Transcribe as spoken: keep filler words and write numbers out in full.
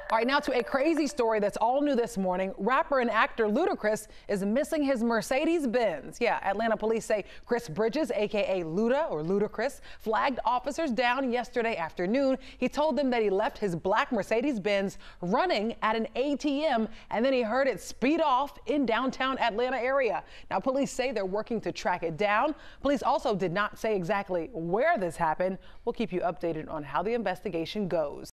All right, now to a crazy story that's all new this morning. Rapper and actor Luda is missing his Mercedes Benz. Yeah, Atlanta police say Chris Bridges, a k a. Luda or Ludacris, flagged officers down yesterday afternoon. He told them that he left his black Mercedes Benz running at an A T M, and then he heard it speed off in downtown Atlanta area. Now, police say they're working to track it down. Police also did not say exactly where this happened. We'll keep you updated on how the investigation goes.